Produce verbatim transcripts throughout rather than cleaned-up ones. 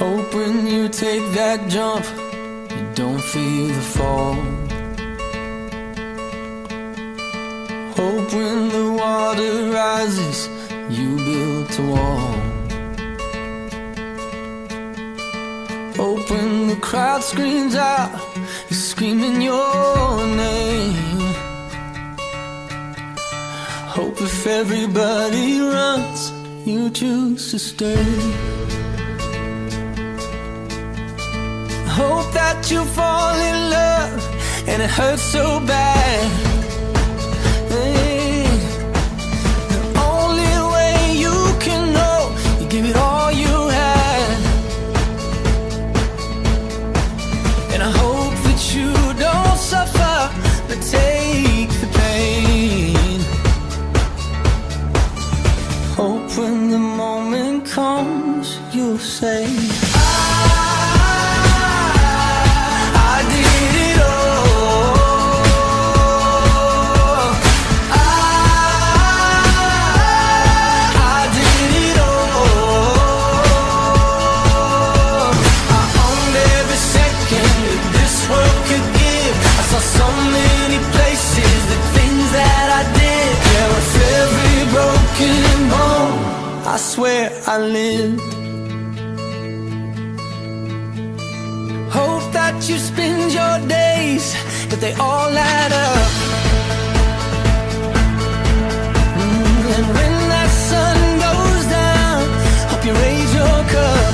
Hope when you take that jump, you don't feel the fall. Hope when the water rises, you built a wall. Hope when the crowd screams out, you're screaming your name. Hope if everybody runs, you choose to stay. Hope that you fall in love and it hurts so bad. Hey, the only way you can know, you give it all you had. And I hope that you don't suffer, but take the pain. Hope when the moment comes, you'll say, I swear I lived. Hope that you spend your days, but they all add up. Mm, and when that sun goes down, hope you raise your cup.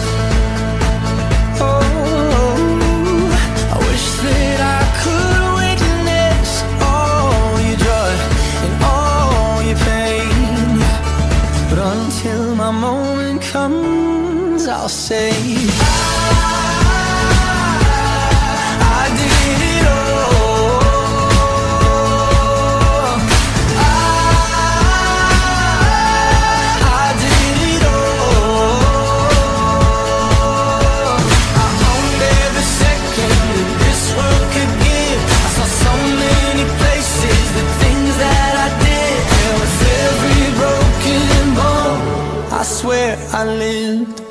Oh, I wish that I could witness all your joy and all your pain, but until my moment comes, I'll say, I did it all. I did it all. I owned every second that this world could give. I saw so many places, the things that I did. And with every broken bone, I swear I lived.